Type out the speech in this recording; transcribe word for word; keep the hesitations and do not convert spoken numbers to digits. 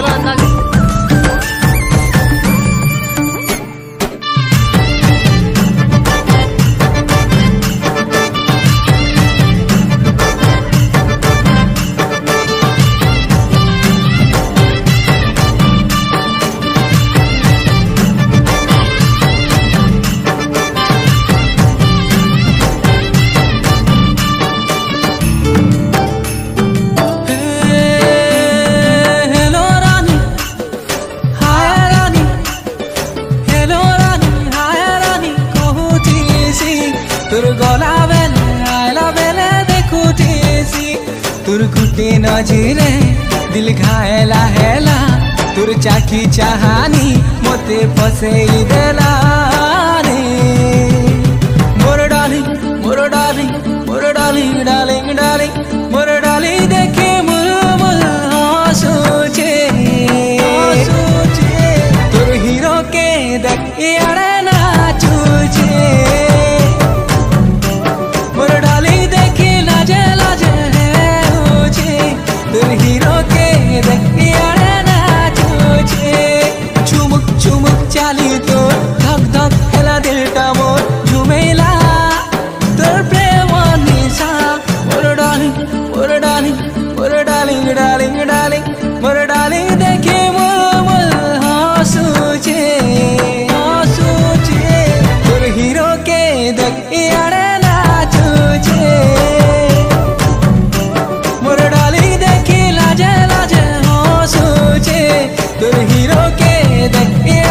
तुर गला बेले आयला बेले देखुटीसी तुर गुटे नजरे दिल घायला हेला तुर चाकी चाहानी मोते फसेई देला रे मोर डार्लिंग मोर डार्लिंग मोर डार्लिंग डार्लिंग डार्लिंग मोर डार्लिंग देखे मुल मुल हंसुचे हंसुचे तुर हीरो के देख यारे नाचुचे हीरो के देखियारे नाचुचे चुमुक चुमुक चाली तो धक धक हेला दिलटा मोर झुमेला तोर प्रेम निशा मोर डार्लिंग मोर डार्लिंग मोर डार्लिंग डार्लिंग डार्लिंग मोर डार्लिंग देखे मोर मोर हंसुचे हंसुचे तोर हीरो के देखियारे नाचुचे तुर हीरो के देख